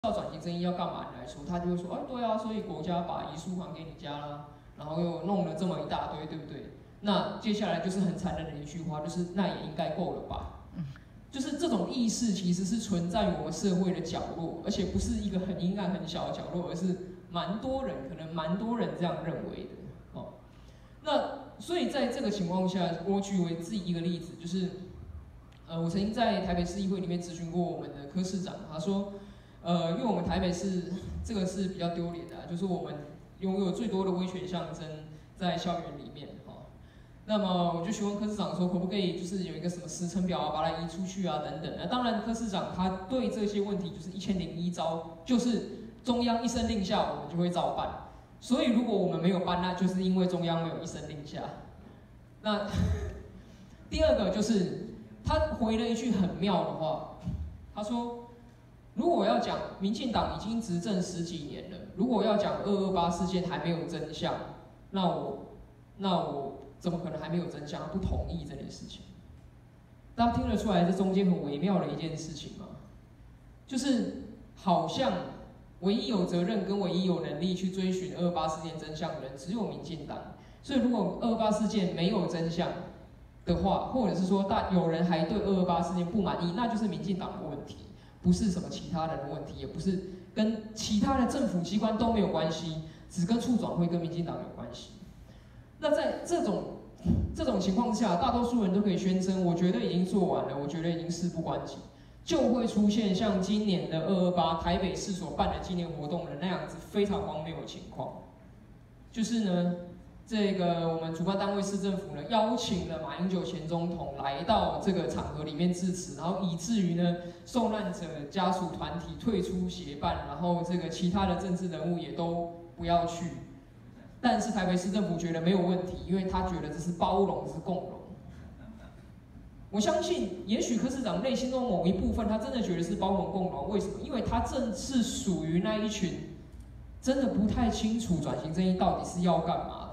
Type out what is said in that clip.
到转型正义要干嘛？你来说，他就会说，哎，对啊，所以国家把遗书还给你家啦，然后又弄了这么一大堆，对不对？那接下来就是很残忍的一句话，就是那也应该够了吧？就是这种意识其实是存在于我们社会的角落，而且不是一个很阴暗很小的角落，而是蛮多人，可能蛮多人这样认为的。哦，那所以在这个情况下，我举为自己一个例子，就是我曾经在台北市议会里面咨询过我们的柯市长，他说，因为我们台北市这个是比较丢脸的就是我们拥有最多的威权象征在校园里面，那么我就询问柯市长说，可不可以就是有一个什么时程表把它移出去啊等等。当然柯市长他对这些问题就是1001招，就是中央一声令下，我们就会照办。所以如果我们没有办，那就是因为中央没有一声令下。那第二个就是他回了一句很妙的话，他说，如果要讲民进党已经执政10几年了，如果要讲228事件还没有真相，那我怎么可能还没有真相？不同意这件事情，大家听得出来这中间很微妙的一件事情吗？就是好像唯一有责任跟唯一有能力去追寻228事件真相的人只有民进党。所以如果228事件没有真相的话，或者是说有人还对228事件不满意，那就是民进党的问题，不是什么其他人的问题，也不是跟其他的政府机关都没有关系，只跟促转会跟民进党有关系。那在这种情况下，大多数人都可以宣称，我觉得已经做完了，我觉得已经事不关己，就会出现像今年的228台北市所办的纪念活动的那样子非常荒谬的情况。就是呢，这个我们主办单位市政府呢邀请了马英九前总统来到这个场合里面致辞，然后以至于呢受难者家属团体退出协办，然后这个其他的政治人物也都不要去。但是台北市政府觉得没有问题，因为他觉得这是包容，这是共荣。我相信，也许柯市长内心中某一部分，他真的觉得是包容共荣。为什么？因为他正是属于那一群真的不太清楚转型正义到底是要干嘛的。